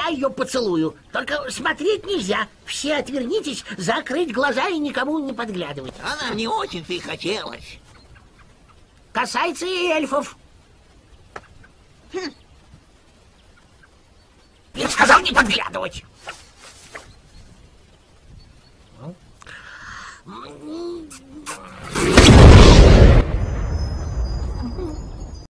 я ее поцелую. Только смотреть нельзя. Все отвернитесь, закрыть глаза и никому не подглядывать. Она не очень-то и хотелось. Касается и эльфов. Я сказал не подглядывать.